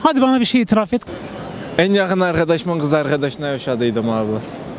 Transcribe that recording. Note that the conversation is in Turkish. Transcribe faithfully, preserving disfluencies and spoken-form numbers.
Hadi bana bir şey itiraf et. En yakın arkadaşımın kız arkadaşına yaşadıydım abi.